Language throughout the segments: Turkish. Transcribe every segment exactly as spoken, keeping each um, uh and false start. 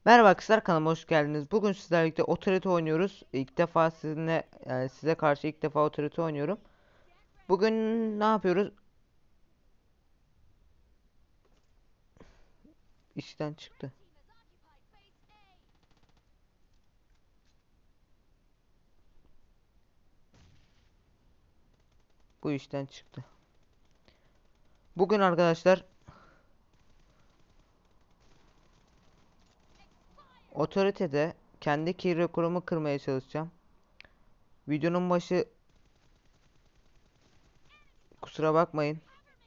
Merhaba arkadaşlar, kanalıma hoş geldiniz. Bugün sizlerle birlikte Authority oynuyoruz. İlk defa sizinle yani size karşı ilk defa Authority oynuyorum. Bugün ne yapıyoruz? İşten çıktı. Bu işten çıktı. Bugün arkadaşlar Authority'de kendi kill rekorumu kırmaya çalışacağım. Videonun başı, kusura bakmayın.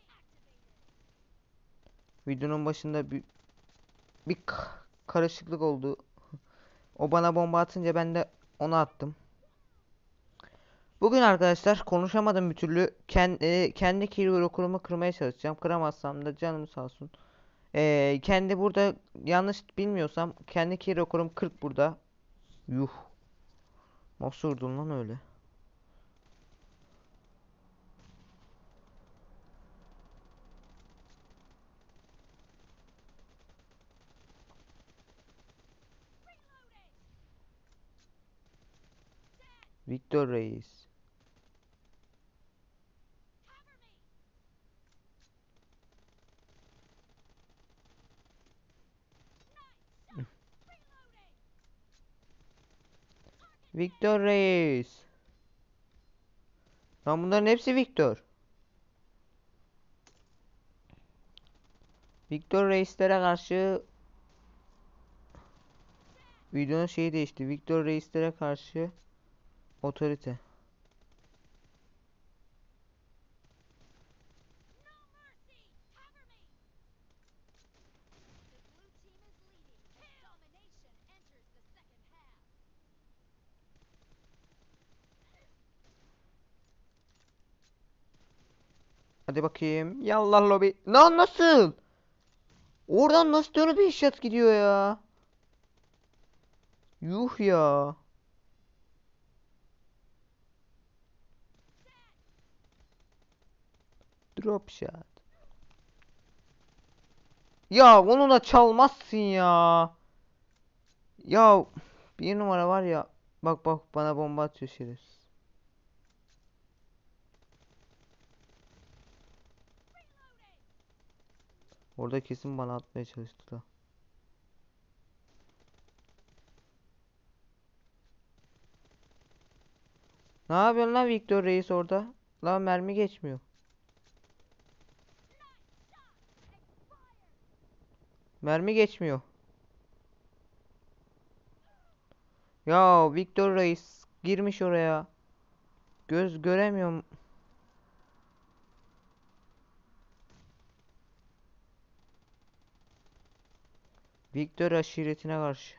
Videonun başında bir, bir karışıklık oldu. O bana bomba atınca ben de ona attım. Bugün arkadaşlar konuşamadım bir türlü. Kendi, kendi kill rekorumu kırmaya çalışacağım. Kıramazsam da canım sağ olsun. Ee, kendi burada, yanlış bilmiyorsam kendi kill rekorum kırk burada. Yuh. Nasıl vurdun lan öyle? Victor Reis. Victor Reis. Lan bunların hepsi Victor. Victor Reislere karşı videonun şeyi değişti. Victor Reislere karşı otorite. Hadi bakayım. Yallah lobi. Lan nasıl? Oradan nasıl dönüp bir shot gidiyor ya? Yuh ya. Drop shot. Ya onu da çalmazsın ya. Ya bir numara var ya. Bak bak bana bomba atıyor şerefsiz. Orada kesin bana atmaya çalıştılar. Ne yapıyorsun lan Victor Reis orada? Lan mermi geçmiyor. Mermi geçmiyor. Ya Victor Reis girmiş oraya. Göz göremiyorum. Victor aşiretine karşı.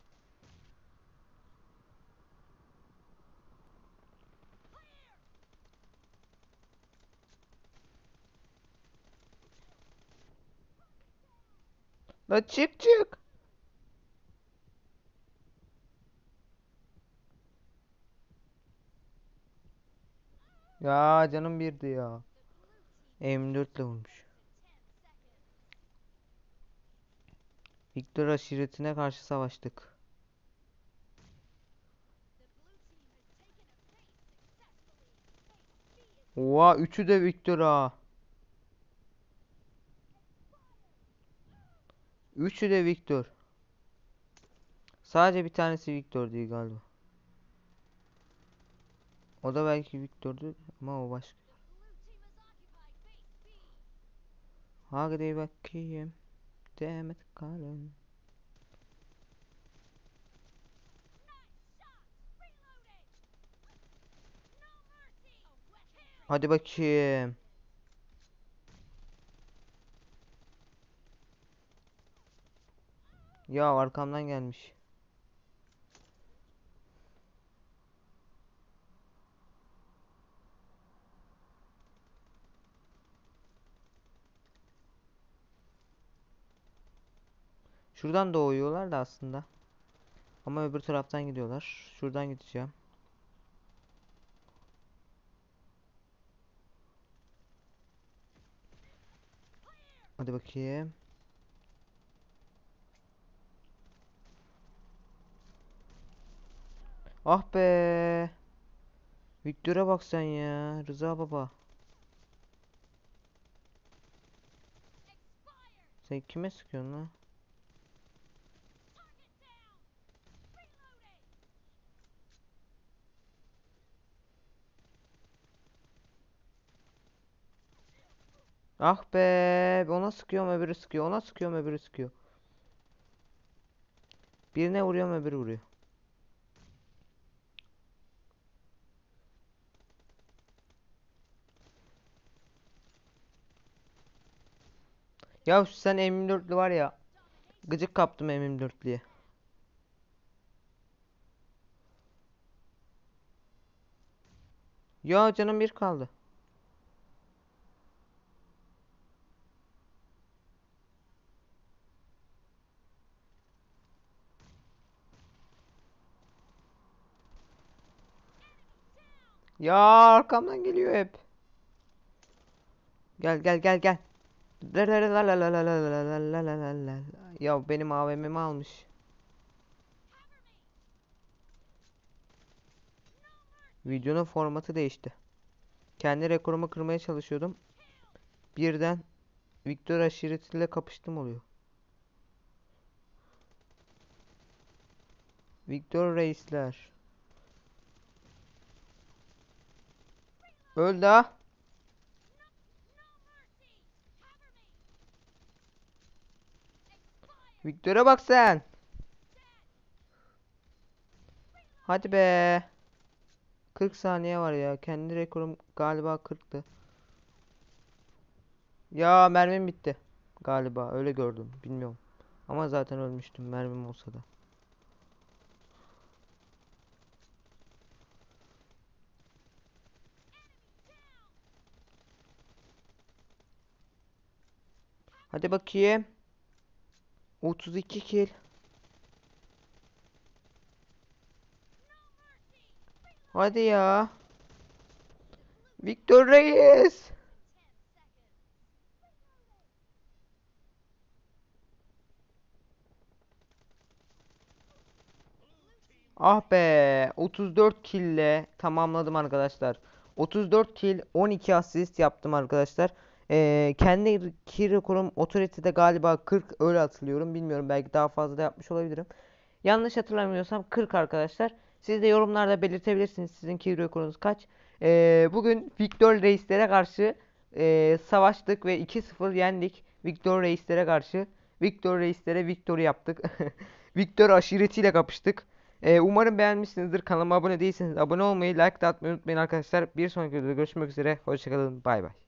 La çık çık. Ya canım birdi ya. M dört ile vurmuş. Victor aşiretine karşı savaştık. Oha üçü de Victor ha. Üçü de Victor. Sadece bir tanesi Victor değil galiba. O da belki Victor'du ama o başka. Hadi bakayım. Demet kalın. Hadi bakayım. Ya arkamdan gelmiş. Şuradan doğuyorlar da aslında. Ama öbür taraftan gidiyorlar. Şuradan gideceğim. Hadi bakayım. Ah be. Victor'a bak sen ya. Rıza baba. Sen kime sıkıyorsun lan? Ah be. Ona sıkıyorum öbürü sıkıyor. Ona sıkıyorum öbürü sıkıyor. Birine vuruyorum öbürü vuruyor. Ya sen M yirmi dörtlü var ya. Gıcık kaptım M yirmi dörtlüye. Ya canım bir kaldı. Ya arkamdan geliyor hep. Gel gel gel gel. La la la la la la la la la la la la la. Ya benim A V M'mi almış. Videonun formatı değişti. Kendi rekorumu kırmaya çalışıyordum. Birden Victor aşiretiyle kapıştım oluyor. Victor reisler. Öldü ha. Victor'a bak sen. Hadi be. kırk saniye var ya. Kendi rekorum galiba kırktı. Ya mermim bitti. Galiba öyle gördüm. Bilmiyorum. Ama zaten ölmüştüm mermim olsa da. Hadi bakayım. otuz iki kill. Hadi ya. Victor Reis. Ah be. otuz dört kill ile tamamladım arkadaşlar. otuz dört kill, on iki asist yaptım arkadaşlar. Ee, kendi kill rekorum Authority'de galiba kırk, öyle hatırlıyorum. Bilmiyorum, belki daha fazla da yapmış olabilirim. Yanlış hatırlamıyorsam kırk arkadaşlar. Siz de yorumlarda belirtebilirsiniz sizin kill rekorunuz kaç. Ee, bugün Victor Reislere karşı e, savaştık ve iki sıfır yendik. Victor Reislere karşı. Victor Reislere Victor yaptık. Victor aşiretiyle kapıştık. Ee, umarım beğenmişsinizdir. Kanalıma abone değilseniz abone olmayı, like de atmayı unutmayın arkadaşlar. Bir sonraki videoda görüşmek üzere. Hoşçakalın. Bay bay.